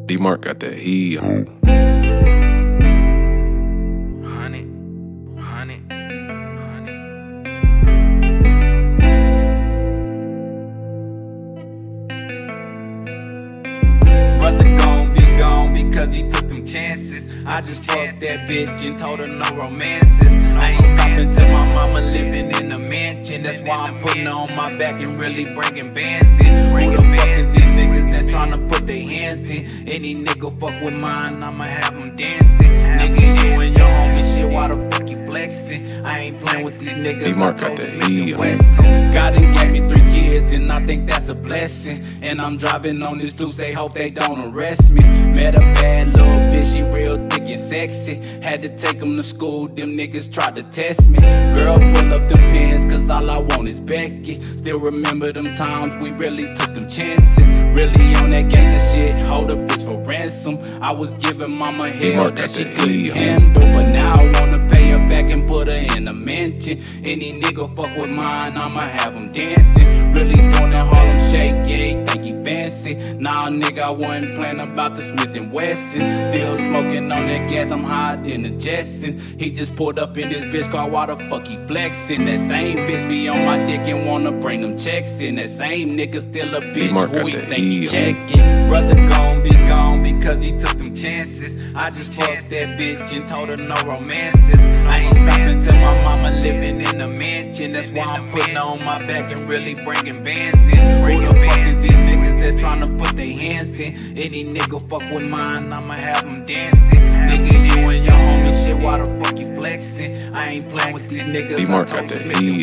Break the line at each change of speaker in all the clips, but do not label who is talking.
D-Mark got that heat.
Honey. Brother gon' be gone because he took them chances. I just fucked that bitch and told her no romances. I ain't stopping till my mama living in a mansion. That's why I'm putting her on my back and really bringing bands in. Who the fuck is these niggas that's tryna put their hands in? Any nigga fuck with mine, I'ma have them dancing. Nigga, you and your homie shit, why the fuck you flexing? I ain't playing with these niggas.
D-Mark got that heat.
God done gave me 3 kids and I think that's a blessing. And I'm driving on this Deuce, they hope they don't arrest me. Met a bad little bitch, she real thick and sexy. Had to take them to school, them niggas tried to test me. Girl, pull up them pants, cause all I want is Becky. Still remember them times we really took them chances. Really on that gangsta shit, hold a bitch for ransom. I was giving mama hell that she couldn't handle, but now I wanna pay her back and put her in a mansion. Any nigga fuck with mine, I'ma have him dancing. Really doing that Harlem Shake, yeah, he think he fancy. Nah, nigga, I wasn't playing about the Smith & Wesson. Still smoking on that gas, I'm higher than the Jetsons. He just pulled up in his bitch car, why the fuck he flexing? That same bitch be on my dick and wanna bring them checks in. That same nigga still a bitch, who he think he checking? Brother gon' be gone because he took them chances. I just fucked that bitch and told her no romances. I ain't stopping till my mama living in a mansion. That's why I'm putting her on my back and really bringing bands in. Who the fuck is these niggas that's tryna put their hands in? Any nigga fuck with mine, I'ma have them dancing. Nigga, you and your homie shit, why the fuck you flexing? I ain't playing with these niggas.
D-Mark got that heat.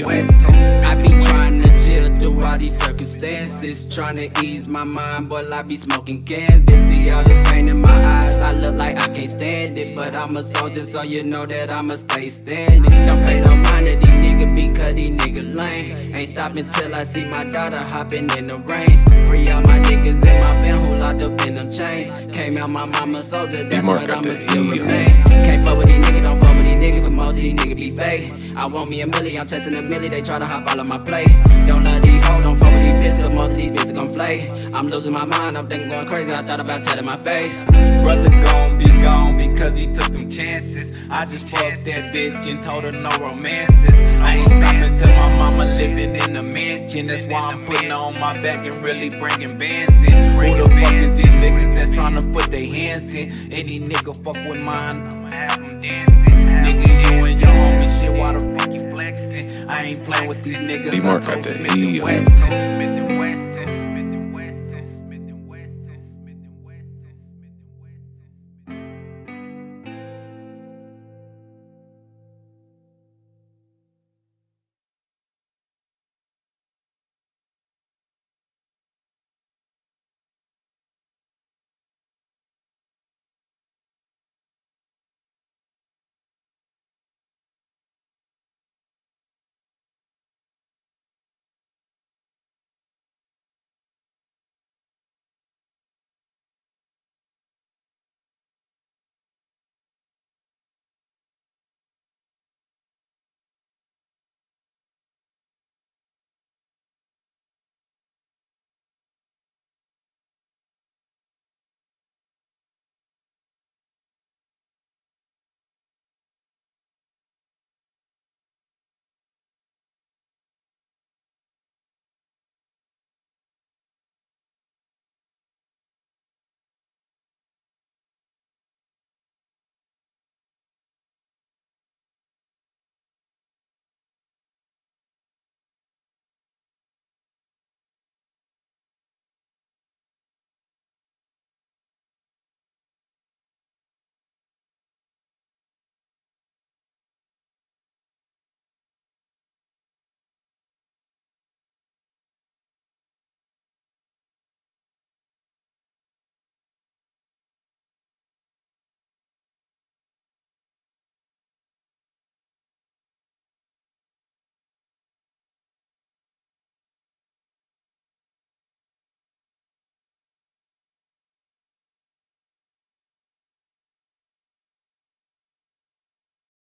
I be trying to chill through all these circumstances, trying to ease my mind, but I be smoking canvas. See all this pain in my eyes, I look like I can't stand it, but I'm a soldier, so you know that I'ma stay standing. Don't pay no mind to these niggas because these niggas lame. Ain't stopping till I see my daughter hopping in the range. Free all my niggas and my fam who locked up in them chains. Came out my mama's soldier, that's what I'ma still remain. Can't fuck with these niggas, don't fuck with these niggas, cause most of these niggas be fake. I want me a milli, I'm chasing a milli, they try to hop all on my plate. Don't love these hoes, don't fuck with these bitches, cause most of these bitches gon' flay. I'm losing my mind, I'm thinking going crazy, I thought about telling my face.
Brother gon' be gone because he took them chances. I just fucked that bitch and told her no romances. I ain't stopping till my mama living in a mansion. That's why I'm putting her on my back and really bringing bands in. Who the fuck is these niggas that's tryna put their hands in? Any nigga fuck with mine, I'ma have them dancing. Nigga, you and your homie shit, why the fuck you flexing? I ain't playing with these niggas.
D-Mark got that heat.